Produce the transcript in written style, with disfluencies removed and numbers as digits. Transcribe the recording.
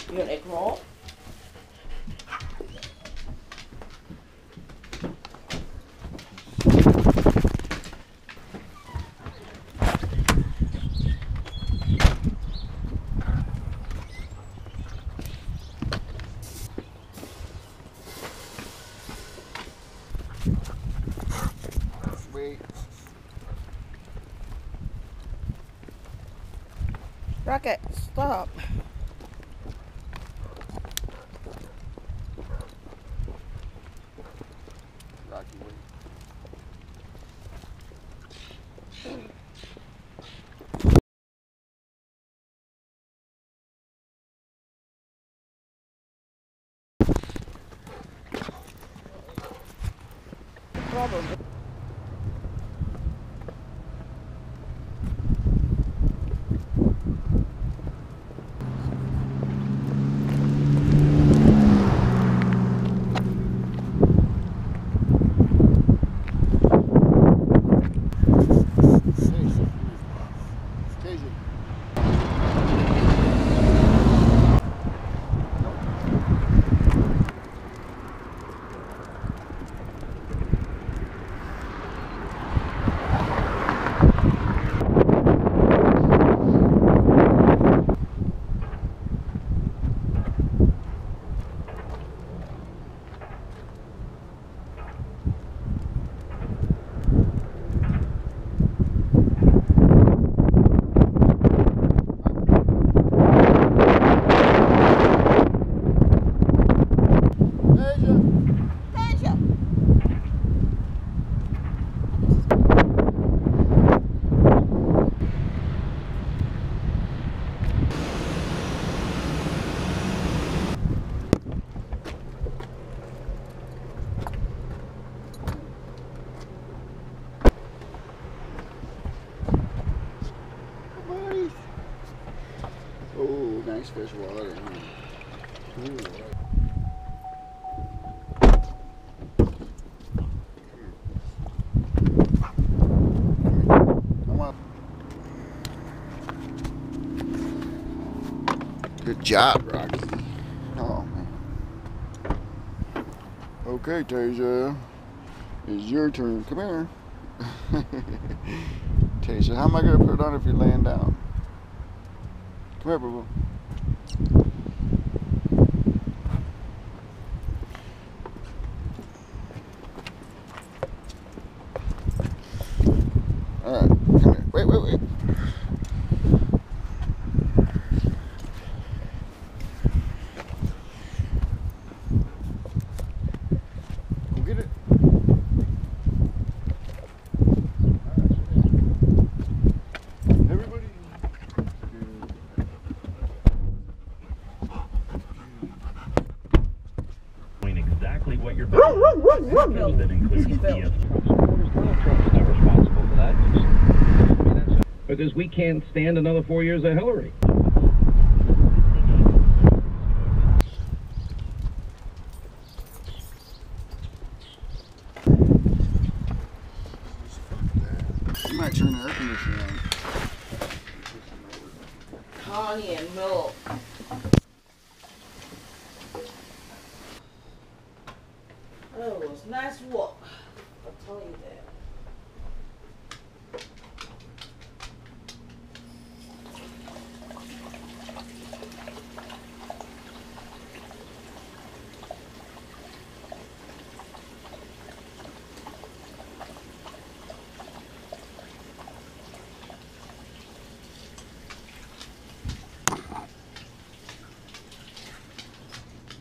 You want egg roll? Sweet. Rocket, stop. Rocky weight. Problem. Oh, nice fish water. Ooh. Come on. Good job, Rocky. Oh, man. Okay, Tasia. It's your turn. Come here. Tasia, how am I going to put it on if you're laying down? Come here, boo-boo. Alright, come here. Wait. Go get it. Everybody. Exactly what you're building. That includes the responsible for that. Because we can't stand another 4 years of Hillary. You might turn the air conditioner on. Honey and milk. Oh, it was nice walk.